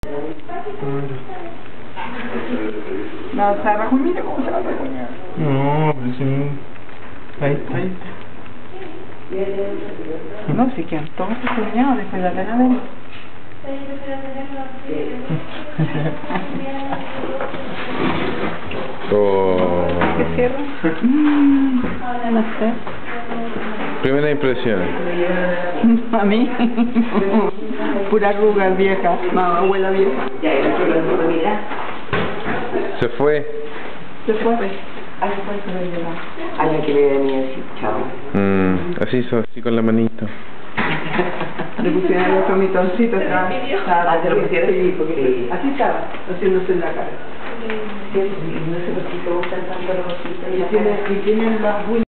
No, se arrajo, mira cómo se va a rajuñar. No, pero si no... Ahí está. No, si quedan todos rajuñados después de la pena de él. Oh. ¿Qué cierra? No sé. Primera impresión. A mí, pura arruga vieja, no, abuela vieja. Se fue. Se fue. A la que le venía así, chao. Así hizo, así con la manito. Le pusieron el otro mitoncito, estaba. Se lo pusieron así porque... Así estaba, haciéndose en la cara. Sí, no sé por qué te gustan tanto los ositos. Y tienen las